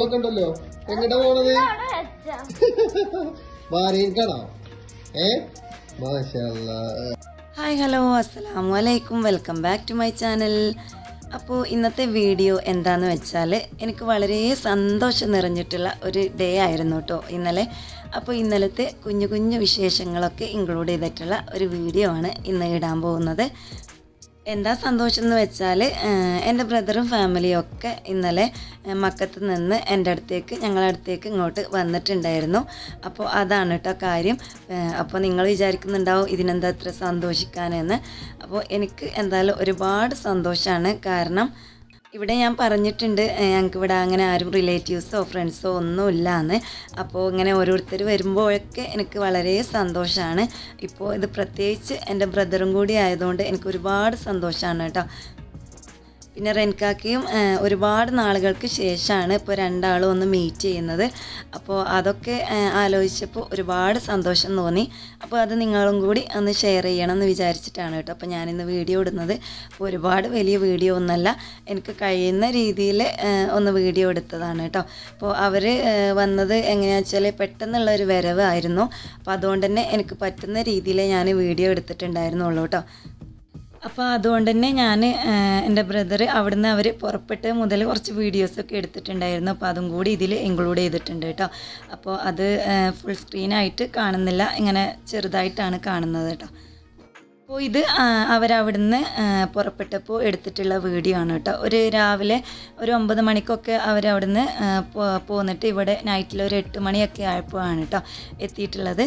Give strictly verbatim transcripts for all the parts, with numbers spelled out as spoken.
പൂക്കളൊക്കെ ഉണ്ടല്ലോ. എങ്ങോട്ടാ പോണത്? മാറിയിരിക്കണോ? ഏ മാഷാഅല്ലാ. ഹായ് ഹലോ അസ്സലാമു അലൈക്കും. Welcome back to my channel. അപ്പോൾ ഇന്നത്തെ വീഡിയോ എന്താണെന്ന് വെച്ചാൽ എനിക്ക് വളരെ സന്തോഷം നിറഞ്ഞിട്ടുള്ള ഒരു ഡേ ആയിരുന്നു കേട്ടോ ഇന്നലെ. അപ്പോൾ ഇന്നലത്തെ കുഞ്ഞു കുഞ്ഞു വിശേഷങ്ങളൊക്കെ ഇൻക്ലൂഡ് ചെയ്തിട്ടുള്ള ഒരു വീഡിയോ ആണ് ഇന്ന് ഇടാൻ പോകുന്നത്. എന്താ സന്തോഷം എന്ന് വെച്ചാൽ എൻ്റെ ബ്രദറും ഫാമിലിയും ഒക്കെ ഇന്നലെ മക്കത്ത് നിന്ന് എൻ്റെ അടുത്തേക്ക് ഞങ്ങളുടെ അടുത്തേക്ക് ഇങ്ങോട്ട് വന്നിട്ടുണ്ടായിരുന്നു. അപ്പോൾ അതാണ് കേട്ടോ കാര്യം. അപ്പോൾ നിങ്ങൾ വിചാരിക്കുന്നുണ്ടാവും ഇതിനെന്താ ഇത്ര സന്തോഷിക്കാനെന്ന്. അപ്പോൾ എനിക്ക് എന്തായാലും ഒരുപാട് സന്തോഷമാണ്. കാരണം ഇവിടെ ഞാൻ പറഞ്ഞിട്ടുണ്ട് ഞങ്ങൾക്ക് ഇവിടെ അങ്ങനെ ആരും റിലേറ്റീവ്സോ ഫ്രണ്ട്സോ ഒന്നും ഇല്ലാന്ന്. അപ്പോൾ ഇങ്ങനെ ഓരോരുത്തർ വരുമ്പോഴൊക്കെ എനിക്ക് വളരെ സന്തോഷമാണ്. ഇപ്പോൾ ഇത് പ്രത്യേകിച്ച് എൻ്റെ ബ്രദറും കൂടി ആയതുകൊണ്ട് എനിക്ക് ഒരുപാട് സന്തോഷമാണ് കേട്ടോ. പിന്നെ റെൻകാക്കയും ഒരുപാട് നാളുകൾക്ക് ശേഷമാണ് ഇപ്പോൾ രണ്ടാളും ഒന്ന് മീറ്റ് ചെയ്യുന്നത്. അപ്പോൾ അതൊക്കെ ആലോചിച്ചപ്പോൾ ഒരുപാട് സന്തോഷം തോന്നി. അപ്പോൾ അത് നിങ്ങളും കൂടി ഒന്ന് ഷെയർ ചെയ്യണം എന്ന് വിചാരിച്ചിട്ടാണ് കേട്ടോ അപ്പോൾ ഞാനിന്ന് വീഡിയോ ഇടുന്നത്. അപ്പോൾ ഒരുപാട് വലിയ വീഡിയോ ഒന്നല്ല, എനിക്ക് കഴിയുന്ന രീതിയിൽ ഒന്ന് വീഡിയോ എടുത്തതാണ് കേട്ടോ. അപ്പോൾ അവർ വന്നത് എങ്ങനെയാണെന്ന് വെച്ചാൽ പെട്ടെന്നുള്ളൊരു വരവായിരുന്നു. അപ്പോൾ അതുകൊണ്ട് തന്നെ എനിക്ക് പറ്റുന്ന രീതിയിൽ ഞാൻ വീഡിയോ എടുത്തിട്ടുണ്ടായിരുന്നുള്ളൂ കേട്ടോ. അപ്പോൾ അതുകൊണ്ട് തന്നെ ഞാൻ എൻ്റെ ബ്രദർ അവിടുന്ന് അവർ പുറപ്പെട്ട് മുതൽ കുറച്ച് വീഡിയോസൊക്കെ എടുത്തിട്ടുണ്ടായിരുന്നു. അപ്പോൾ അതും കൂടി ഇതിൽ ഇൻക്ലൂഡ് ചെയ്തിട്ടുണ്ട് കേട്ടോ. അപ്പോൾ അത് ഫുൾ സ്ക്രീനായിട്ട് കാണുന്നില്ല, ഇങ്ങനെ ചെറുതായിട്ടാണ് കാണുന്നത് കേട്ടോ. അപ്പോൾ ഇത് അവരവിടുന്ന് പുറപ്പെട്ടപ്പോൾ എടുത്തിട്ടുള്ള വീഡിയോ ആണ് കേട്ടോ. ഒരു രാവിലെ ഒരു ഒമ്പത് മണിക്കൊക്കെ അവരവിടുന്ന് പോന്നിട്ട് ഇവിടെ നൈറ്റിൽ ഒരു എട്ട് മണിയൊക്കെ ആയപ്പോഴാണ് കേട്ടോ എത്തിയിട്ടുള്ളത്.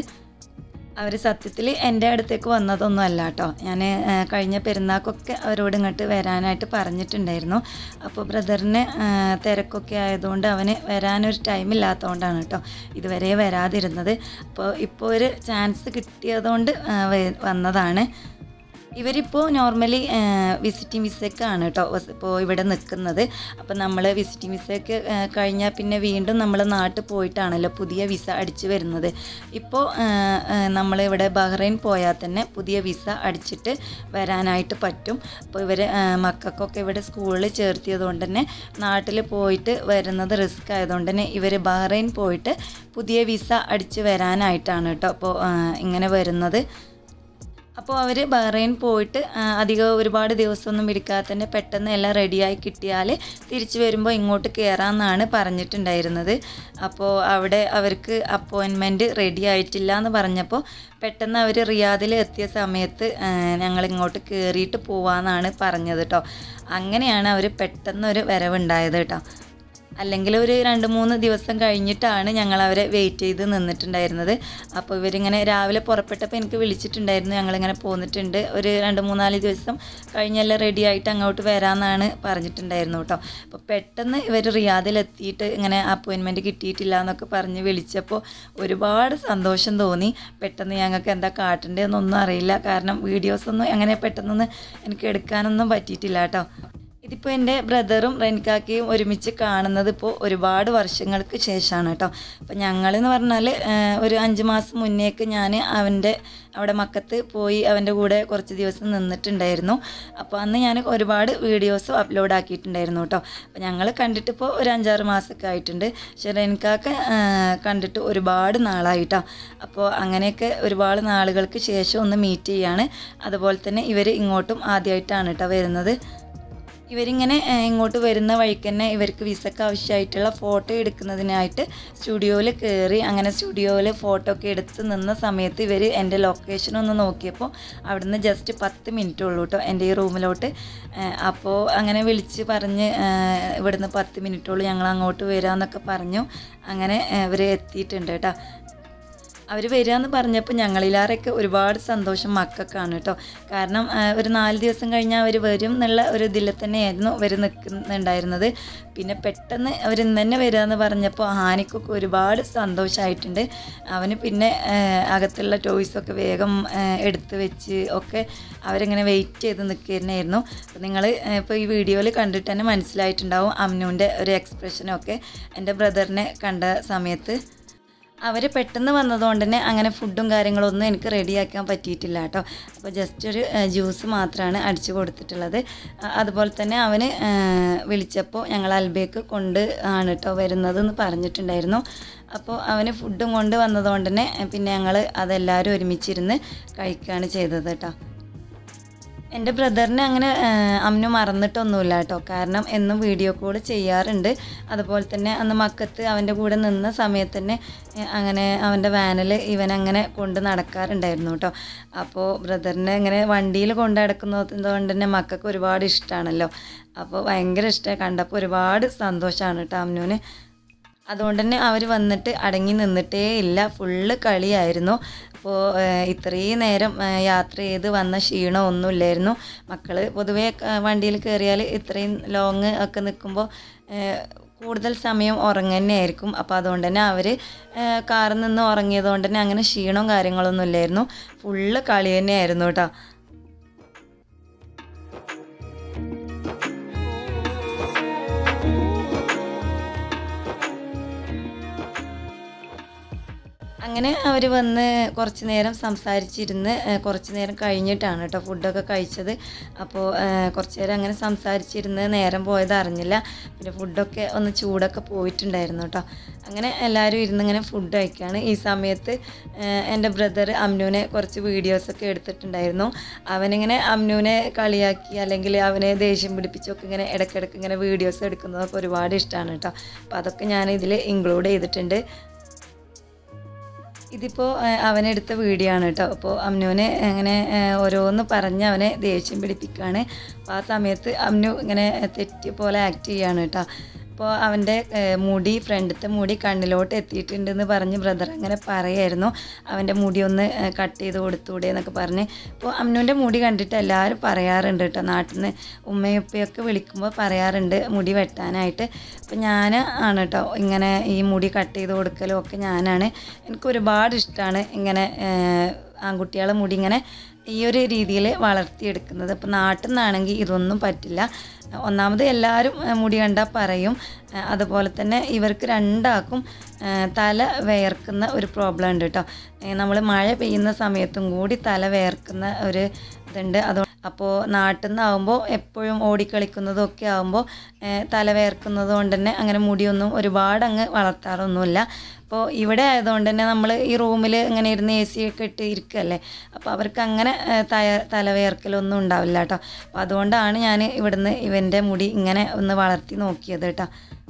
അവർ സത്യത്തിൽ എൻ്റെ അടുത്തേക്ക് വന്നതൊന്നും അല്ല കേട്ടോ. ഞാൻ കഴിഞ്ഞ പെരുന്നാൾക്കൊക്കെ അവരോട് ഇങ്ങോട്ട് വരാനായിട്ട് പറഞ്ഞിട്ടുണ്ടായിരുന്നു. അപ്പോൾ ബ്രദറിന് തിരക്കൊക്കെ ആയതുകൊണ്ട് അവന് വരാനൊരു ടൈമില്ലാത്തതുകൊണ്ടാണ് കേട്ടോ ഇതുവരെ വരാതിരുന്നത്. അപ്പോൾ ഇപ്പോൾ ഒരു ചാൻസ് കിട്ടിയതുകൊണ്ട് വന്നതാണ്. ഇവരിപ്പോൾ നോർമലി വിസിറ്റിംഗ് വിസയ്ക്കാണ് കേട്ടോ ഇപ്പോൾ ഇവിടെ നിൽക്കുന്നത്. അപ്പോൾ നമ്മൾ വിസിറ്റിംഗ് വിസയൊക്കെ കഴിഞ്ഞാൽ പിന്നെ വീണ്ടും നമ്മൾ നാട്ടിൽ പോയിട്ടാണല്ലോ പുതിയ വിസ അടിച്ച് വരുന്നത്. ഇപ്പോൾ നമ്മളിവിടെ ബഹ്റൈൻ പോയാൽ തന്നെ പുതിയ വിസ അടിച്ചിട്ട് വരാനായിട്ട് പറ്റും. അപ്പോൾ ഇവർ മക്കൾക്കൊക്കെ ഇവിടെ സ്കൂളിൽ ചേർത്തിയത് കൊണ്ട് തന്നെ നാട്ടിൽ പോയിട്ട് വരുന്നത് റിസ്ക് ആയതുകൊണ്ട് തന്നെ ഇവർ ബഹ്റൈൻ പോയിട്ട് പുതിയ വിസ അടിച്ച് വരാനായിട്ടാണ് കേട്ടോ അപ്പോൾ ഇങ്ങനെ വരുന്നത്. അപ്പോൾ അവർ ബഹ്റൈൻ പോയിട്ട് അധികം ഒരുപാട് ദിവസമൊന്നും പിടിക്കാതെ തന്നെ പെട്ടെന്ന് എല്ലാം റെഡിയായി കിട്ടിയാൽ തിരിച്ചു വരുമ്പോൾ ഇങ്ങോട്ട് കയറാമെന്നാണ് പറഞ്ഞിട്ടുണ്ടായിരുന്നത്. അപ്പോൾ അവിടെ അവർക്ക് അപ്പോയിൻമെൻറ്റ് റെഡി ആയിട്ടില്ല എന്ന് പറഞ്ഞപ്പോൾ പെട്ടെന്ന് അവർ റിയാദിൽ എത്തിയ സമയത്ത് ഞങ്ങൾ ഇങ്ങോട്ട് കയറിയിട്ട് പോവാമെന്നാണ് പറഞ്ഞത് കേട്ടോ. അങ്ങനെയാണ് അവർ പെട്ടെന്നൊരു വരവുണ്ടായത് കേട്ടോ. അല്ലെങ്കിൽ ഒരു രണ്ട് മൂന്ന് ദിവസം കഴിഞ്ഞിട്ടാണ് ഞങ്ങൾ അവരെ വെയിറ്റ് ചെയ്ത് നിന്നിട്ടുണ്ടായിരുന്നത്. അപ്പോൾ ഇവരിങ്ങനെ രാവിലെ പുറപ്പെട്ടപ്പോൾ എനിക്ക് വിളിച്ചിട്ടുണ്ടായിരുന്നു, ഞങ്ങളിങ്ങനെ പോന്നിട്ടുണ്ട്, ഒരു രണ്ട് മൂന്നാല് ദിവസം കഴിഞ്ഞെല്ലാം റെഡി ആയിട്ട് അങ്ങോട്ട് വരാമെന്നാണ് പറഞ്ഞിട്ടുണ്ടായിരുന്നു കേട്ടോ. അപ്പോൾ പെട്ടെന്ന് ഇവർ റിയാദിലെത്തിയിട്ട് ഇങ്ങനെ അപ്പോയിൻമെൻറ്റ് കിട്ടിയിട്ടില്ല എന്നൊക്കെ പറഞ്ഞ് വിളിച്ചപ്പോൾ ഒരുപാട് സന്തോഷം തോന്നി. പെട്ടെന്ന് ഞങ്ങൾക്ക് എന്താ കാട്ടേണ്ടതെന്നൊന്നും അറിയില്ല, കാരണം വീഡിയോസൊന്നും അങ്ങനെ പെട്ടെന്നൊന്നും എനിക്ക് എടുക്കാനൊന്നും പറ്റിയിട്ടില്ല കേട്ടോ. ഇതിപ്പോൾ എൻ്റെ ബ്രദറും റെൻകാക്കയും ഒരുമിച്ച് കാണുന്നത് ഇപ്പോൾ ഒരുപാട് വർഷങ്ങൾക്ക് ശേഷമാണ് കേട്ടോ. അപ്പോൾ ഞങ്ങളെന്ന് പറഞ്ഞാൽ ഒരു അഞ്ച് മാസം മുന്നേക്ക് ഞാൻ അവൻ്റെ അവിടെ മക്കത്ത് പോയി അവൻ്റെ കൂടെ കുറച്ച് ദിവസം നിന്നിട്ടുണ്ടായിരുന്നു. അപ്പോൾ അന്ന് ഞാൻ ഒരുപാട് വീഡിയോസും അപ്ലോഡ് ആക്കിയിട്ടുണ്ടായിരുന്നു കേട്ടോ. അപ്പോൾ ഞങ്ങൾ കണ്ടിട്ടിപ്പോൾ ഒരു അഞ്ചാറ് മാസമൊക്കെ ആയിട്ടുണ്ട്. പക്ഷേ റെൻകാക്ക കണ്ടിട്ട് ഒരുപാട് നാളായിട്ടോ. അപ്പോൾ അങ്ങനെയൊക്കെ ഒരുപാട് നാളുകൾക്ക് ശേഷം ഒന്ന് മീറ്റ് ചെയ്യാണ്. അതുപോലെ തന്നെ ഇവർ ഇങ്ങോട്ടും ആദ്യമായിട്ടാണ് കേട്ടോ വരുന്നത്. ഇവരിങ്ങനെ ഇങ്ങോട്ട് വരുന്ന വഴിക്ക് തന്നെ ഇവർക്ക് വിസക്ക് ആവശ്യമായിട്ടുള്ള ഫോട്ടോ എടുക്കുന്നതിനായിട്ട് സ്റ്റുഡിയോയിൽ കയറി അങ്ങനെ സ്റ്റുഡിയോയിൽ ഫോട്ടോ ഒക്കെ എടുത്ത് നിന്ന സമയത്ത് ഇവർ എൻ്റെ ലൊക്കേഷൻ ഒന്ന് നോക്കിയപ്പോൾ അവിടുന്ന് ജസ്റ്റ് പത്ത് മിനിറ്റ് ഉള്ളൂ കേട്ടോ എൻ്റെ ഈ റൂമിലോട്ട്. അപ്പോൾ അങ്ങനെ വിളിച്ച് പറഞ്ഞ് ഇവിടുന്ന് പത്ത് മിനിറ്റുള്ളൂ ഞങ്ങൾ അങ്ങോട്ട് വരാമെന്നൊക്കെ പറഞ്ഞു. അങ്ങനെ ഇവർ എത്തിയിട്ടുണ്ട് കേട്ടോ. അവർ വരിക എന്ന് പറഞ്ഞപ്പോൾ ഞങ്ങളിലാറൊക്കെ ഒരുപാട് സന്തോഷം മക്കൾക്കാണ് കേട്ടോ. കാരണം ഒരു നാല് ദിവസം കഴിഞ്ഞാൽ അവർ വരും എന്നുള്ള ഒരു ഇതിൽ തന്നെയായിരുന്നു അവർ നിൽക്കുന്നുണ്ടായിരുന്നത്. പിന്നെ പെട്ടെന്ന് അവർ ഇന്ന് തന്നെ വരിക എന്ന് പറഞ്ഞപ്പോൾ ഹാനിക്കൊക്കെ ഒരുപാട് സന്തോഷമായിട്ടുണ്ട്. അവന് പിന്നെ അകത്തുള്ള ടോയ്സൊക്കെ വേഗം എടുത്ത് വെച്ച് ഒക്കെ അവരിങ്ങനെ വെയിറ്റ് ചെയ്ത് നിൽക്കുന്നതായിരുന്നു. അപ്പോൾ നിങ്ങൾ ഇപ്പോൾ ഈ വീഡിയോയിൽ കണ്ടിട്ട് തന്നെ മനസ്സിലായിട്ടുണ്ടാവും അമ്നുവിൻ്റെ ഒരു എക്സ്പ്രഷനൊക്കെ എൻ്റെ ബ്രദറിനെ കണ്ട സമയത്ത്. അവർ പെട്ടെന്ന് വന്നതുകൊണ്ട് തന്നെ അങ്ങനെ ഫുഡും കാര്യങ്ങളൊന്നും എനിക്ക് റെഡിയാക്കാൻ പറ്റിയിട്ടില്ല കേട്ടോ. അപ്പോൾ ജസ്റ്റ് ഒരു ജ്യൂസ് മാത്രമാണ് അടിച്ചു കൊടുത്തിട്ടുള്ളത്. അതുപോലെ തന്നെ അവന് വിളിച്ചപ്പോൾ ഞങ്ങൾ അൽബേക്ക് കൊണ്ട് ആണ് കേട്ടോ വരുന്നതെന്ന് പറഞ്ഞിട്ടുണ്ടായിരുന്നു. അപ്പോൾ അവന് ഫുഡും കൊണ്ട് വന്നതുകൊണ്ട് തന്നെ പിന്നെ ഞങ്ങൾ അതെല്ലാവരും ഒരുമിച്ചിരുന്ന് കഴിക്കുകയാണ് ചെയ്തത് കേട്ടോ. എൻ്റെ ബ്രദറിനെ അങ്ങനെ അമ്മ മറന്നിട്ടൊന്നുമില്ല കേട്ടോ. കാരണം എന്നും വീഡിയോ കോൾ ചെയ്യാറുണ്ട്. അതുപോലെ തന്നെ അന്ന് മക്കത്ത് അവൻ്റെ കൂടെ നിന്ന സമയത്ത് തന്നെ അങ്ങനെ അവൻ്റെ വാനിൽ ഇവനങ്ങനെ കൊണ്ട് നടക്കാറുണ്ടായിരുന്നു കേട്ടോ. അപ്പോൾ ബ്രദറിനെ ഇങ്ങനെ വണ്ടിയിൽ കൊണ്ട് നടക്കുന്നത് കൊണ്ട് തന്നെ മക്കൾക്ക് ഒരുപാട് ഇഷ്ടമാണല്ലോ. അപ്പോൾ ഭയങ്കര ഇഷ്ടമായി, കണ്ടപ്പോൾ ഒരുപാട് സന്തോഷമാണ് കേട്ടോ അമ്നുവിന്. അതുകൊണ്ട് തന്നെ അവർ വന്നിട്ട് അടങ്ങി നിന്നിട്ടേ ഇല്ല, ഫുള്ള് കളിയായിരുന്നു. അപ്പോൾ ഇത്രയും നേരം യാത്ര ചെയ്ത് വന്ന ക്ഷീണം ഒന്നുമില്ലായിരുന്നു. മക്കൾ പൊതുവേ വണ്ടിയിൽ കയറിയാൽ ഇത്രയും ലോങ് ഒക്കെ നിൽക്കുമ്പോൾ കൂടുതൽ സമയം ഉറങ്ങുക തന്നെയായിരിക്കും. അപ്പോൾ അതുകൊണ്ട് തന്നെ അവർ കാറിൽ നിന്ന് ഉറങ്ങിയത് കൊണ്ട് തന്നെ അങ്ങനെ ക്ഷീണവും കാര്യങ്ങളൊന്നും ഇല്ലായിരുന്നു. ഫുള്ള് കളി തന്നെയായിരുന്നു കേട്ടോ. അങ്ങനെ അവർ വന്ന് കുറച്ച് നേരം സംസാരിച്ചിരുന്ന് കുറച്ച് നേരം കഴിഞ്ഞിട്ടാണ് കേട്ടോ ഫുഡൊക്കെ കഴിച്ചത്. അപ്പോൾ കുറച്ച് നേരം അങ്ങനെ സംസാരിച്ചിരുന്ന് നേരം പോയത് അറിഞ്ഞില്ല. പിന്നെ ഫുഡൊക്കെ ഒന്ന് ചൂടൊക്കെ പോയിട്ടുണ്ടായിരുന്നു കേട്ടോ. അങ്ങനെ എല്ലാവരും ഇരുന്ന് ഇങ്ങനെ ഫുഡ് കഴിക്കുകയാണ്. ഈ സമയത്ത് എൻ്റെ ബ്രദർ അമ്നുവിനെ കുറച്ച് വീഡിയോസൊക്കെ എടുത്തിട്ടുണ്ടായിരുന്നു. അവനിങ്ങനെ അമ്നുവിനെ കളിയാക്കി അല്ലെങ്കിൽ അവനെ ദേഷ്യം പിടിപ്പിച്ചൊക്കെ ഇങ്ങനെ ഇടയ്ക്കിടയ്ക്ക് ഇങ്ങനെ വീഡിയോസ് എടുക്കുന്നതൊക്കെ ഒരുപാട് ഇഷ്ടമാണ് കേട്ടോ. അപ്പോൾ അതൊക്കെ ഞാൻ ഇതിൽ ഇൻക്ലൂഡ് ചെയ്തിട്ടുണ്ട്. ഇതിപ്പോൾ അവനെടുത്ത വീഡിയോ ആണ് കേട്ടോ. അപ്പോൾ അമ്നുവിനെ അങ്ങനെ ഓരോന്ന് പറഞ്ഞ് അവനെ ദേഷ്യം പിടിപ്പിക്കുകയാണ്. അപ്പോൾ ആ സമയത്ത് അമ്നു ഇങ്ങനെ തെറ്റി പോലെ ആക്ട് ചെയ്യുകയാണ് കേട്ടോ. അപ്പോൾ അവൻ്റെ മുടി ഫ്രണ്ടിലത്തെ മുടി കണ്ണിലോട്ട് എത്തിയിട്ടുണ്ടെന്ന് പറഞ്ഞ് ബ്രദർ അങ്ങനെ പറയായിരുന്നു. അവൻ്റെ മുടി ഒന്ന് കട്ട് ചെയ്ത് കൊടുത്തൂടെ എന്നൊക്കെ പറഞ്ഞ്. അപ്പോൾ അമ്നുവിൻ്റെ മുടി കണ്ടിട്ട് എല്ലാവരും പറയാറുണ്ട് കേട്ടോ. നാട്ടിൽ നിന്ന് ഉമ്മയും ഉപ്പയൊക്കെ വിളിക്കുമ്പോൾ പറയാറുണ്ട് മുടി വെട്ടാനായിട്ട്. അപ്പോൾ ഞാൻ ആണ് കേട്ടോ ഇങ്ങനെ ഈ മുടി കട്ട് ചെയ്ത് കൊടുക്കലും ഒക്കെ ഞാനാണ്. എനിക്ക് ഒരുപാട് ഇഷ്ടമാണ് ഇങ്ങനെ ആൺകുട്ടികളെ മുടി ഇങ്ങനെ ഈ ഒരു രീതിയിൽ വളർത്തിയെടുക്കുന്നത്. അപ്പോൾ നാട്ടിൽ നിന്നാണെങ്കിൽ ഇതൊന്നും പറ്റില്ല. ഒന്നാമത് എല്ലാവരും മുടി കണ്ടാൽ പറയും. അതുപോലെ തന്നെ ഇവർക്ക് രണ്ടാൾക്കും തല വേർക്കുന്ന ഒരു പ്രോബ്ലം ഉണ്ട് കേട്ടോ. നമ്മൾ മഴ പെയ്യുന്ന സമയത്തും കൂടി തല വേർക്കുന്ന ഒരു ഇതുണ്ട്. അത് അപ്പോൾ നാട്ടിൽ നിന്നാകുമ്പോൾ എപ്പോഴും ഓടിക്കളിക്കുന്നതും ഒക്കെ ആകുമ്പോൾ തല വേർക്കുന്നത് കൊണ്ട് തന്നെ അങ്ങനെ മുടിയൊന്നും ഒരുപാട് അങ്ങ് വളർത്താറൊന്നുമില്ല. അപ്പോൾ ഇവിടെ ആയതുകൊണ്ട് തന്നെ നമ്മൾ ഈ റൂമിൽ ഇങ്ങനെ ഇരുന്ന് എ സി ഒക്കെ ഇട്ട് ഇരിക്കുകയല്ലേ. അപ്പോൾ അവർക്ക് അങ്ങനെ തയ തലവേർക്കലൊന്നും ഉണ്ടാവില്ല കേട്ടോ. അപ്പോൾ അതുകൊണ്ടാണ് ഞാൻ ഇവിടുന്ന് ഇവൻ്റെ മുടി ഇങ്ങനെ ഒന്ന് വളർത്തി നോക്കിയത് കേട്ടോ.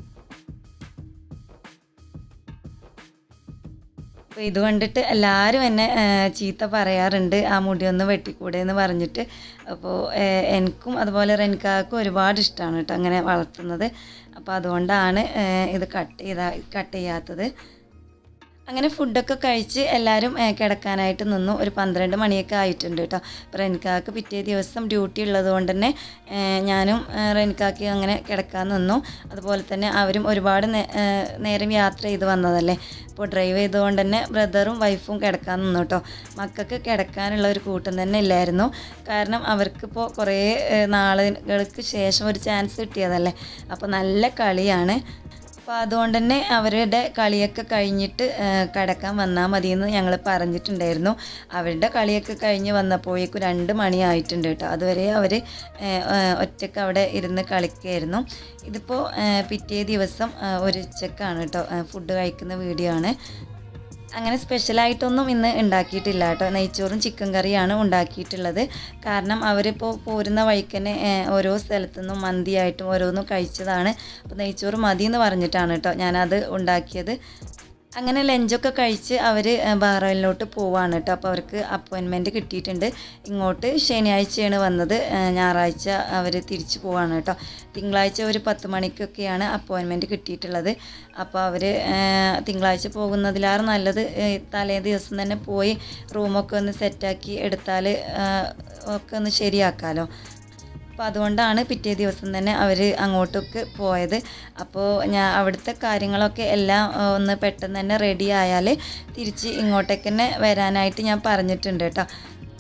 അപ്പോൾ ഇത് കണ്ടിട്ട് എല്ലാവരും എന്നെ ചീത്ത പറയാറുണ്ട്, ആ മുടി ഒന്ന് വെട്ടിക്കൂടെ എന്ന് പറഞ്ഞിട്ട്. അപ്പോൾ എനിക്കും അതുപോലെ റെൻകാക്കും ഒരുപാട് ഇഷ്ടമാണ് കേട്ടോ അങ്ങനെ വളർത്തുന്നത്. അപ്പോൾ അതുകൊണ്ടാണ് ഇത് കട്ട് ചെയ്താ കട്ട് ചെയ്യാത്തത്. അങ്ങനെ ഫുഡൊക്കെ കഴിച്ച് എല്ലാവരും കിടക്കാനായിട്ട് നിന്നു. ഒരു പന്ത്രണ്ട് മണിയൊക്കെ ആയിട്ടുണ്ട് കേട്ടോ. അപ്പോൾ റെൻകാക്ക് പിറ്റേ ദിവസം ഡ്യൂട്ടി ഉള്ളത് കൊണ്ട് തന്നെ ഞാനും റെൻകാക്ക് അങ്ങനെ കിടക്കാൻ നിന്നു. അതുപോലെ തന്നെ അവരും ഒരുപാട് നേരം യാത്ര ചെയ്ത് വന്നതല്ലേ. അപ്പോൾ ഡ്രൈവ് ചെയ്തുകൊണ്ട് തന്നെ ബ്രദറും വൈഫും കിടക്കാൻ നിന്നു കേട്ടോ. മക്കൾക്ക് കിടക്കാനുള്ള ഒരു കൂട്ടം തന്നെ ഇല്ലായിരുന്നു. കാരണം അവർക്കിപ്പോൾ കുറേ നാളുകൾക്ക് ശേഷം ഒരു ചാൻസ് കിട്ടിയതല്ലേ. അപ്പോൾ നല്ല കളിയാണ്. അപ്പോൾ അതുകൊണ്ട് തന്നെ അവരുടെ കളിയൊക്കെ കഴിഞ്ഞിട്ട് കിടക്കാൻ വന്നാൽ മതിയെന്ന് ഞങ്ങൾ പറഞ്ഞിട്ടുണ്ടായിരുന്നു. അവരുടെ കളിയൊക്കെ കഴിഞ്ഞ് വന്നപ്പോഴേക്കും രണ്ട് മണിയായിട്ടുണ്ട് കേട്ടോ. അതുവരെ അവർ ഒറ്റയ്ക്ക് അവിടെ ഇരുന്ന് കളിക്കുകയായിരുന്നു. ഇതിപ്പോൾ പിറ്റേ ദിവസം ഒരു ഉച്ചക്കാണ് കേട്ടോ ഫുഡ് കഴിക്കുന്ന വീഡിയോ ആണ്. അങ്ങനെ സ്പെഷ്യലായിട്ടൊന്നും ഇന്ന് ഉണ്ടാക്കിയിട്ടില്ല കേട്ടോ. നെയ്ച്ചോറും ചിക്കൻ കറിയാണ് ഉണ്ടാക്കിയിട്ടുള്ളത്. കാരണം അവരിപ്പോൾ പോരുന്ന വഴിക്കന്നെ ഓരോ സ്ഥലത്തു നിന്നും മന്തിയായിട്ടും ഓരോന്നും കഴിച്ചതാണ്. അപ്പോൾ നെയ്ച്ചോറ് മതി എന്ന് പറഞ്ഞിട്ടാണ് കേട്ടോ ഞാനത് ഉണ്ടാക്കിയത്. അങ്ങനെ ലഞ്ചൊക്കെ കഴിച്ച് അവർ ബഹ്റൈനിലോട്ട് പോവാണ് കേട്ടോ. അപ്പോൾ അവർക്ക് അപ്പോയിൻമെൻറ്റ് കിട്ടിയിട്ടുണ്ട്. ഇങ്ങോട്ട് ശനിയാഴ്ചയാണ് വന്നത്, ഞായറാഴ്ച അവർ തിരിച്ചു പോവാണ് കേട്ടോ. തിങ്കളാഴ്ച ഒരു പത്ത് മണിക്കൊക്കെയാണ് അപ്പോയിൻമെൻറ്റ് കിട്ടിയിട്ടുള്ളത്. അപ്പോൾ അവർ തിങ്കളാഴ്ച പോകുന്നതിലേറെ നല്ലത് തലേ ദിവസം തന്നെ പോയി റൂമൊക്കെ ഒന്ന് സെറ്റാക്കി എടുത്താൽ ഒക്കെ ഒന്ന് ശരിയാക്കാമല്ലോ. അപ്പോൾ അതുകൊണ്ടാണ് പിറ്റേ ദിവസം തന്നെ അവർ അങ്ങോട്ടൊക്കെ പോയത്. അപ്പോൾ ഞാൻ അവിടുത്തെ കാര്യങ്ങളൊക്കെ എല്ലാം ഒന്ന് പെട്ടെന്ന് തന്നെ റെഡി ആയാൽ തിരിച്ച് ഇങ്ങോട്ടേക്ക് തന്നെ വരാനായിട്ട് ഞാൻ പറഞ്ഞിട്ടുണ്ട് കേട്ടോ.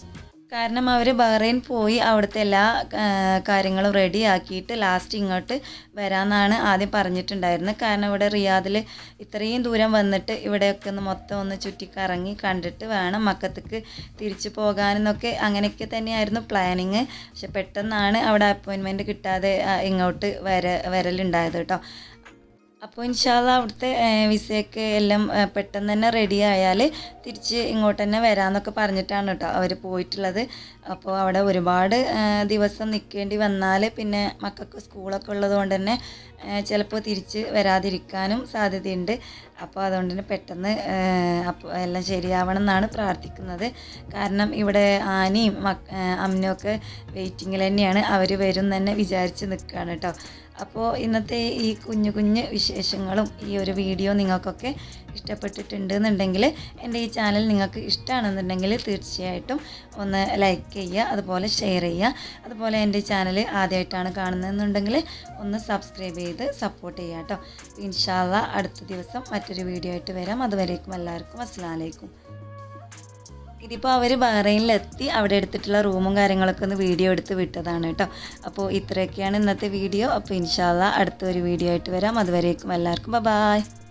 കാരണം അവർ ബഹ്റൈൻ പോയി അവിടുത്തെ എല്ലാ കാര്യങ്ങളും റെഡിയാക്കിയിട്ട് ലാസ്റ്റ് ഇങ്ങോട്ട് വരാമെന്നാണ് ആദ്യം പറഞ്ഞിട്ടുണ്ടായിരുന്നത്. കാരണം ഇവിടെ റിയാദിൽ ഇത്രയും ദൂരം വന്നിട്ട് ഇവിടെയൊക്കെ ഒന്ന് മൊത്തം ഒന്ന് ചുറ്റിക്കറങ്ങി കണ്ടിട്ട് വേണം മക്കത്തേക്ക് തിരിച്ചു പോകാനെന്നൊക്കെ അങ്ങനെയൊക്കെ തന്നെയായിരുന്നു പ്ലാനിങ്. പക്ഷെ പെട്ടെന്നാണ് അവിടെ അപ്പോയിൻമെൻറ്റ് കിട്ടാതെ ഇങ്ങോട്ട് വര വരലുണ്ടായത് കേട്ടോ. അപ്പോൾ ഇൻഷാല്ല അവിടുത്തെ വിസയൊക്കെ എല്ലാം പെട്ടെന്ന് തന്നെ റെഡി ആയാൽ തിരിച്ച് ഇങ്ങോട്ട് തന്നെ വരാമെന്നൊക്കെ പറഞ്ഞിട്ടാണ് കേട്ടോ അവർ പോയിട്ടുള്ളത്. അപ്പോൾ അവിടെ ഒരുപാട് ദിവസം നിൽക്കേണ്ടി വന്നാൽ പിന്നെ മക്കൾക്ക് സ്കൂളൊക്കെ ഉള്ളത് കൊണ്ട് തന്നെ ചിലപ്പോൾ തിരിച്ച് വരാതിരിക്കാനും സാധ്യതയുണ്ട്. അപ്പോൾ അതുകൊണ്ട് തന്നെ പെട്ടെന്ന് അപ്പോൾ എല്ലാം ശരിയാവണം എന്നാണ് പ്രാർത്ഥിക്കുന്നത്. കാരണം ഇവിടെ ആനയും മക് അമ്മയൊക്കെ വെയിറ്റിങ്ങിൽ തന്നെയാണ്, അവർ വരും തന്നെ വിചാരിച്ച് നിൽക്കുകയാണ് കേട്ടോ. അപ്പോൾ ഇന്നത്തെ ഈ കുഞ്ഞു കുഞ്ഞു വിശേഷങ്ങളും ഈ ഒരു വീഡിയോ നിങ്ങൾക്കൊക്കെ ഇഷ്ടപ്പെട്ടിട്ടുണ്ട് എന്നുണ്ടെങ്കിൽ എൻ്റെ ഈ ചാനൽ നിങ്ങൾക്ക് ഇഷ്ടമാണെന്നുണ്ടെങ്കിൽ തീർച്ചയായിട്ടും ഒന്ന് ലൈക്ക് ചെയ്യുക, അതുപോലെ ഷെയർ ചെയ്യുക. അതുപോലെ എൻ്റെ ചാനൽ ആദ്യമായിട്ടാണ് കാണുന്നതെന്നുണ്ടെങ്കിൽ ഒന്ന് സബ്സ്ക്രൈബ് ചെയ്ത് സപ്പോർട്ട് ചെയ്യുക കേട്ടോ. ഇൻഷാ അല്ലാ അടുത്ത ദിവസം മറ്റൊരു വീഡിയോ ആയിട്ട് വരാം. അതുവരേക്കും എല്ലാവർക്കും അസ്സലാമു അലൈക്കും. ഇതിപ്പോൾ അവർ ബഹ്റൈനിലെത്തി അവിടെ എടുത്തിട്ടുള്ള റൂമും കാര്യങ്ങളൊക്കെ ഒന്ന് വീഡിയോ എടുത്ത് വിട്ടതാണ് കേട്ടോ. അപ്പോൾ ഇത്രയൊക്കെയാണ് ഇന്നത്തെ വീഡിയോ. അപ്പോൾ ഇൻഷാ അല്ലാ അടുത്തൊരു വീഡിയോ ആയിട്ട് വരാം. അതുവരേക്കും എല്ലാവർക്കും ബൈ.